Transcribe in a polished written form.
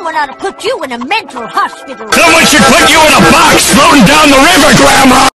Someone ought to put you in a mental hospital. Someone should put you in a box floating down the river, Grandma!